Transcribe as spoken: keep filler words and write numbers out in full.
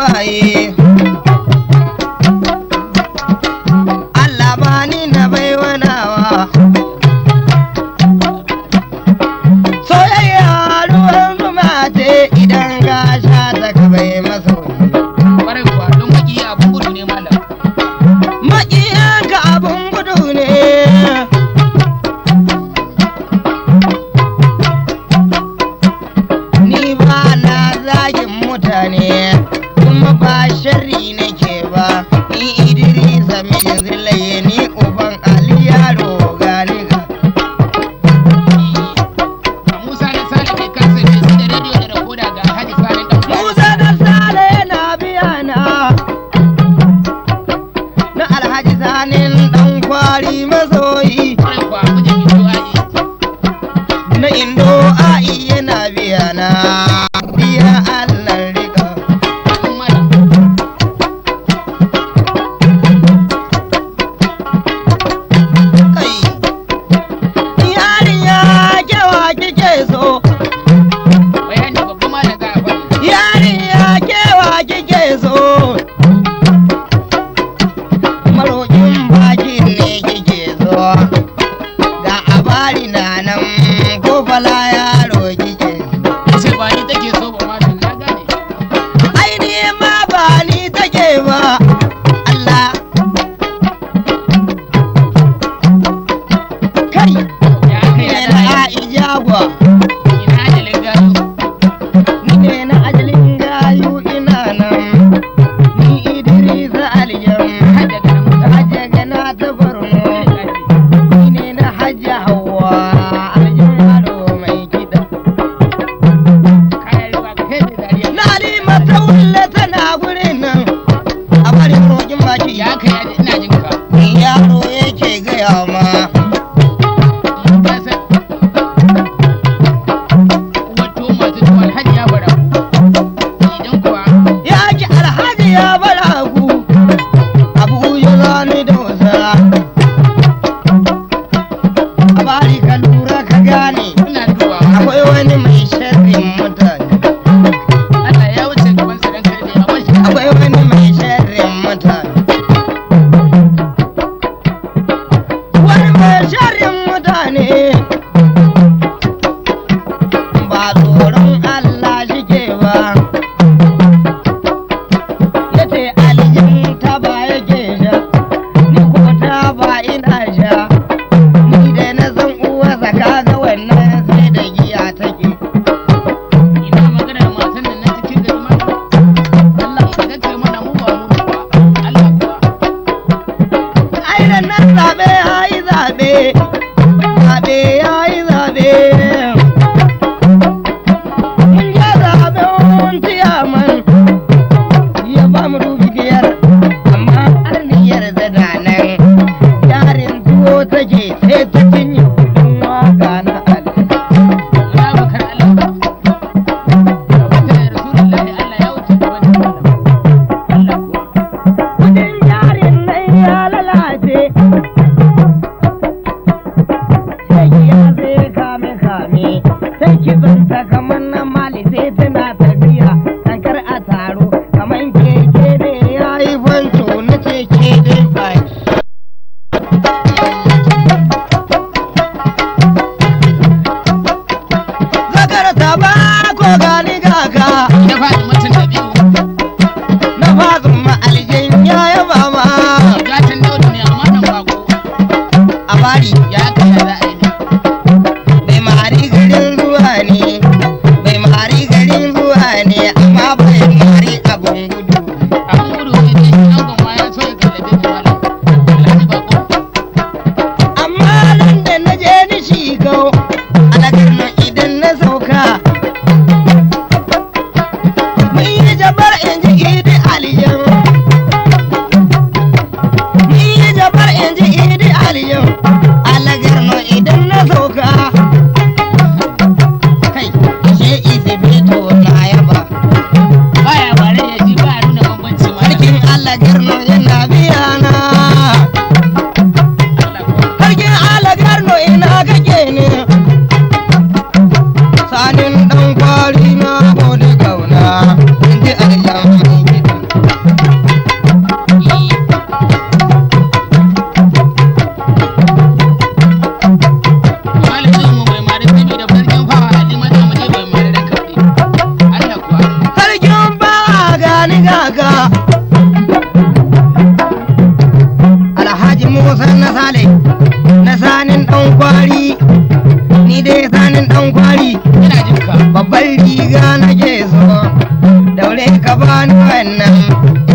uwaye Allah bani na baiwanawa soyayya ruwan zuma ce idan ka sha ta ka bai masoyi kwarai kuwa don maki abun gudu ne malam maƙiyanka abun gudu ne ni ba na zagin mutane kuma ba sharri nake ba ni Idrisa mijin zilaye ni uban Ali yaro gani ga Musa da Sale kai kansa ne su da rediyo da rakoda ga Alhaji Sale dan Musa da Sale yana biya na na Alhaji Sanin dan kwari masoyi kwarai kuwa mijin Indo Aji na Indo ai yana biya na biya Allah rika kun malam kai yarinya kewa kike so bayani babban malam za a faɗi yarinya kewa kike so maroƙin baki ne kike so ga abari na nan ko bala yaro kike sai ba ni take so ba malam na gane ai ni ma ba ni take ba Allah kai ya kai ne ya na da ijagwa ina ajalin gado ni ne na ajalin gayu ina nan ni Idrisa Aliyam hajja ga nan hajja gana ta Borno ni ne na hajja Hauwa Aliyam yaro mai kiɗa kayan riba ka hede dariya na Halima ta wulle tana gurin nan a barin roƙin baki ya kai ya ina jin ka yaro yake gaya ma ka san wato masu tuwa Alhaji ya bara idan kuwa yaki alhaji ya bara ku abu ya zani da wasa a bari ka lura ka gane ina duba akwai wani mai sharrin mutane Allah ya wuce gaban sa dan kai ne amma shi akwai wani mai sharrin mutane wani mai sharrin mutane ba tsoron Allah shike ba yace aljin ta ba yake sha ni ko ta ba ina sha ni da na san uwa zaka ga wannan sai da giya take ina magana da matan nan na cikin gari ma Allah ka ga mana mu ba mu ba Allah kuwa ai da nan zabe ai zabe zabe ai zabe mun ya zabe mun ciyaman ya ba mu dubi biyar amma arniyar da nan yarin tuwo take sai ta cinye kudin waka na Ali ya bakar Allah wata rasulullahi Allah ya wuce gaban Allah kuwa kudin yarin nan ya lalace sai ya zai kame kame sai ki zanta kamar na mali sai tana tafiya tankar a taro kamar keke ne ya yi fanto na ce ke dai baki zakar ta ba ko gani gaka ya faɗi mutum da biyu na fazin ma aljin ya yaba ma gatan daudu ne amma nan bako a bari ya kai ya za a yi ne bai mari garin zuwa ne bai mari garin zuwa ne amma bai mari abun gudu abin gudu ne ne angon ma ya so ya kallabe ni malam Alhaji bako amma nan da na je ni shigau alagar nan idan na sauka mun yi jabar in ji idi aliyan mun yi jabar in ji idi aliyan alagar nan idan na sauka kai ashe isi fito na yaba baya bare ya ji ba nuna bambanci malam sarkin alagar nan yana biya na Allah kuwa sarkin alagar nan ina kake ne sanin dan kwari na gode kauna in ji aliyan mai gida gaida ga Alhaji Musa na Sale na sanin dan kwari ni dai sanin dan kwari ina jinka babbar riga nake so daure ka bani wannan